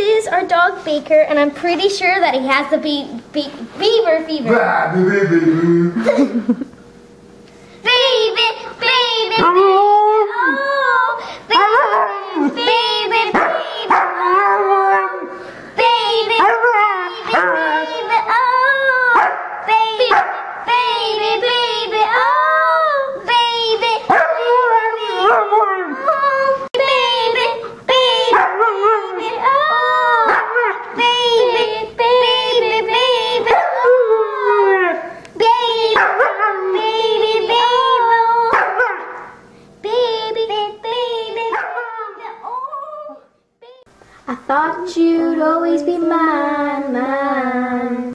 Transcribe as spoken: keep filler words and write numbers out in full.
is our dog Baker, and I'm pretty sure that he has the be be Bieber Fever. Baby, baby, baby, oh, baby, baby, baby, oh, baby, baby, baby, oh, baby, baby, baby, oh, baby, baby, oh, baby, baby, baby, oh, baby, baby, baby, oh, baby, baby, baby, baby, baby, oh, baby. I thought you'd always be mine, mine.